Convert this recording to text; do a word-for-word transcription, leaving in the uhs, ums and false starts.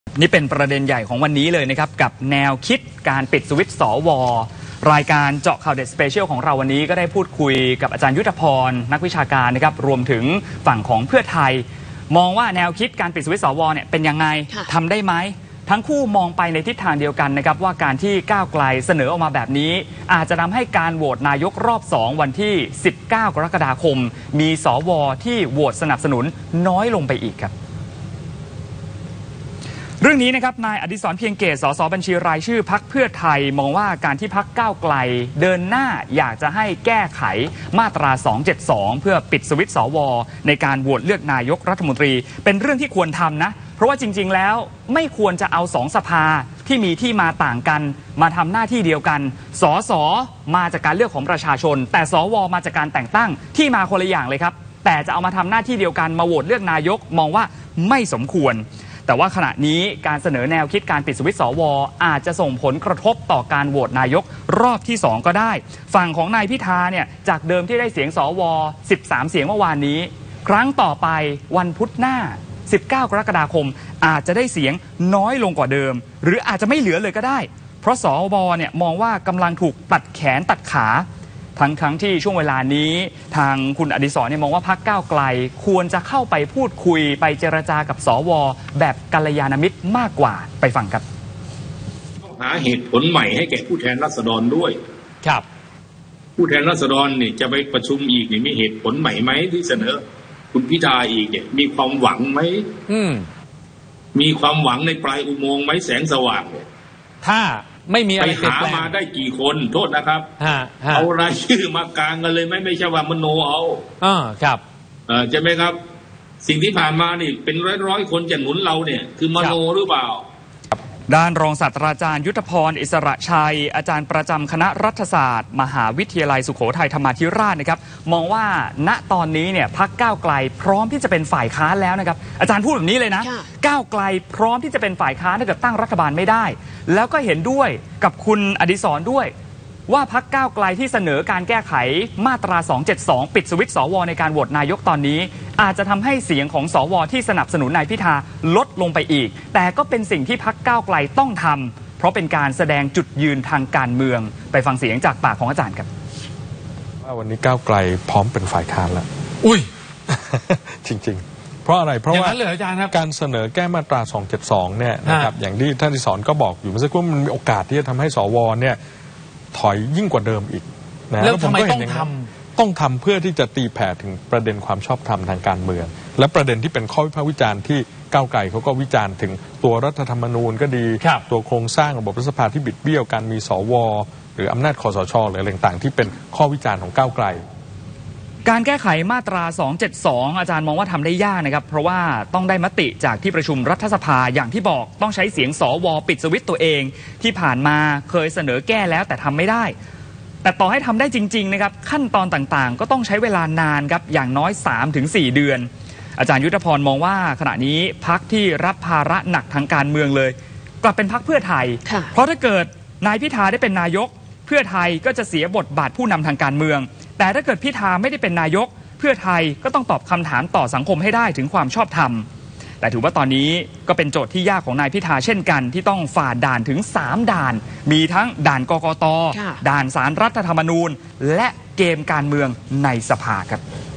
นี่เป็นประเด็นใหญ่ของวันนี้เลยนะครับกับแนวคิดการปิดสวิตช์สวรายการเจาะข่าวเด็ดสเปเชียลของเราวันนี้ก็ได้พูดคุยกับอาจารย์ยุทธพรนักวิชาการนะครับรวมถึงฝั่งของเพื่อไทยมองว่าแนวคิดการปิดสวิตช์สวเนี่ยเป็นยังไงทำได้ไหมทั้งคู่มองไปในทิศทางเดียวกันนะครับว่าการที่ก้าวไกลเสนอออกมาแบบนี้อาจจะทำให้การโหวตนายกรอบสองวันที่สิบเก้ากรกฎาคมมีสวที่โหวตสนับสนุนน้อยลงไปอีกครับเรื่องนี้นะครับนายอดิศรเพียงเกตสสบัญชีรายชื่อพรรคเพื่อไทยมองว่าการที่พรรคก้าวไกลเดินหน้าอยากจะให้แก้ไขมาตราสองเจ็ดสองเพื่อปิดสวิตช์สวในการโหวตเลือกนายกรัฐมนตรีเป็นเรื่องที่ควรทำนะเพราะว่าจริงๆแล้วไม่ควรจะเอาสองสภาที่มีที่มาต่างกันมาทำหน้าที่เดียวกันสสมาจากการเลือกของประชาชนแต่สวมาจากการแต่งตั้งที่มาคนละอย่างเลยครับแต่จะเอามาทำหน้าที่เดียวกันมาโหวตเลือกนายกมองว่าไม่สมควรแต่ว่าขณะนี้การเสนอแนวคิดการปิดสวิตช์สวอาจจะส่งผลกระทบต่อการโหวตนายกรอบที่สองก็ได้ฝั่งของนายพิธาเนี่ยจากเดิมที่ได้เสียงสวสิบสามเสียงเมื่อวานนี้ครั้งต่อไปวันพุธหน้าสิบเก้ากรกฎาคมอาจจะได้เสียงน้อยลงกว่าเดิมหรืออาจจะไม่เหลือเลยก็ได้เพราะสวเนี่ยมองว่ากำลังถูกตัดแขนตัดขาทั้งทั้งที่ช่วงเวลานี้ทางคุณอดิศรเนี่ยมองว่าพรรคก้าวไกลควรจะเข้าไปพูดคุยไปเจรจากับสวแบบกัลยาณมิตรมากกว่าไปฟังครับต้องหาเหตุผลใหม่ให้แก่ผู้แทนราษฎรด้วยครับผู้แทนราษฎรเนี่ยจะไปประชุมอีกเนี่ยมีเหตุผลใหม่ไหมที่เสนอคุณพิธาอีกเนี่ยมีความหวังไหมอืมมีความหวังในปลายอุโมงค์ไหมแสงสว่างเนี่ยถ้าไม่มีอะไรไปหามาได้กี่คนโทษนะครับเอารายชื่อมากลางกันเลยไหมไม่ใช่ว่ามโนเอาอ่าครับเออใช่ไหมครับสิ่งที่ผ่านมานี่เป็นร้อยร้อยคนจะหนุนเราเนี่ยคือมโนหรือเปล่าด้านรองศาสตราจารย์ยุทธพรอิสระชัยอาจารย์ประจำคณะรัฐศาสตร์มหาวิทยาลัยสุโขทัยธรรมาธิราชนะครับมองว่าณตอนนี้เนี่ยพรรคก้าวไกลพร้อมที่จะเป็นฝ่ายค้านแล้วนะครับอาจารย์พูดแบบนี้เลยนะก้าวไกลพร้อมที่จะเป็นฝ่ายค้านถ้าเกิดตั้งรัฐบาลไม่ได้แล้วก็เห็นด้วยกับคุณอดิศรด้วยว่าพรรคก้าวไกลที่เสนอการแก้ไขมาตราสองเจ็ดสองปิดสวิตช์สวในการโหวตนายกตอนนี้อาจจะทำให้เสียงของสวที่สนับสนุนนายพิธาลดลงไปอีกแต่ก็เป็นสิ่งที่พรรคก้าวไกลต้องทำเพราะเป็นการแสดงจุดยืนทางการเมืองไปฟังเสียงจากปากของอาจารย์ครับว่าวันนี้ก้าวไกลพร้อมเป็นฝ่ายค้านแล้วอุ้ยจริงๆเพราะอะไรเพราะว่าการเสนอแก้มาตราสองเจ็ดสองเนี่ยนะครับอย่างที่ท่านอดิศรก็บอกอยู่เมื่อสักครู่มันมีโอกาสที่จะทำให้สวเนี่ยถอยยิ่งกว่าเดิมอีกนะแล้วทำไมต้องทำต้องทำเพื่อที่จะตีแผ่ถึงประเด็นความชอบธรรมทางการเมืองและประเด็นที่เป็นข้อวิพากษ์วิจารณ์ที่ก้าวไกลเขาก็วิจารณ์ถึงตัวรัฐธรรมนูญก็ดีตัวโครงสร้างระบบรัฐสภาที่บิดเบี้ยวการมีสวหรืออำนาจคสชหรืออะไรต่างๆที่เป็นข้อวิจารณ์ของก้าวไกลการแก้ไขมาตราสองเจ็ดสองอาจารย์มองว่าทำได้ยากนะครับเพราะว่าต้องได้มติจากที่ประชุมรัฐสภาอย่างที่บอกต้องใช้เสียงสวปิดสวิตช์ตัวเองที่ผ่านมาเคยเสนอแก้แล้วแต่ทำไม่ได้แต่ต่อให้ทำได้จริงๆนะครับขั้นตอนต่างๆก็ต้องใช้เวลานานครับอย่างน้อย สามถึงสี่ เดือนอาจารย์ยุทธพรมองว่าขณะนี้พรรคที่รับภาระหนักทางการเมืองเลยกลับเป็นพรรคเพื่อไทยเพราะถ้าเกิดนายพิธาได้เป็นนายกเพื่อไทยก็จะเสียบทบาทผู้นำทางการเมืองแต่ถ้าเกิดพิธาไม่ได้เป็นนายกเพื่อไทยก็ต้องตอบคำถามต่อสังคมให้ได้ถึงความชอบธรรมแต่ถือว่าตอนนี้ก็เป็นโจทย์ที่ยากของนายพิธาเช่นกันที่ต้องฝ่าด่านถึงสามด่านมีทั้งด่านกกต.ด่านศาลรัฐธรรมนูญและเกมการเมืองในสภาครับ